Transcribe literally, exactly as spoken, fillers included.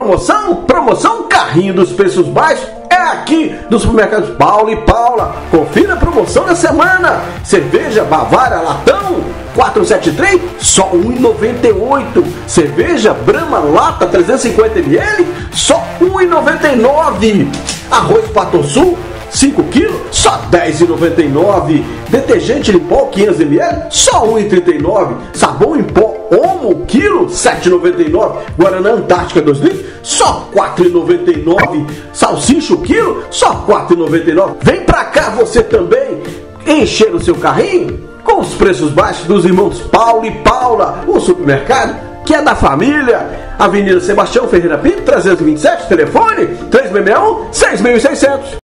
Promoção, promoção Carrinho dos Preços Baixos é aqui do Supermercado Paulo e Paula. Confira a promoção da semana. Cerveja Bavária Latão quatrocentos e setenta e três, só um real e noventa e oito centavos. Cerveja Brahma Lata trezentos e cinquenta mililitros, só um real e noventa e nove centavos. Arroz Pato Sul cinco quilos, só dez reais e noventa e nove centavos. Detergente em pó quinhentos mililitros, só um real e trinta e nove centavos. Sabão em pó Omo quilo, sete reais e noventa e nove centavos. Guaraná Antártica dois litros, só quatro reais e noventa e nove centavos. Salsicha o quilo, só quatro reais e noventa e nove centavos. Vem pra cá você também encher o seu carrinho com os preços baixos dos irmãos Paulo e Paula, o supermercado que é da família. Avenida Sebastião Ferreira Pinto, trezentos e vinte e sete, telefone três seis seis um, seis mil e seiscentos.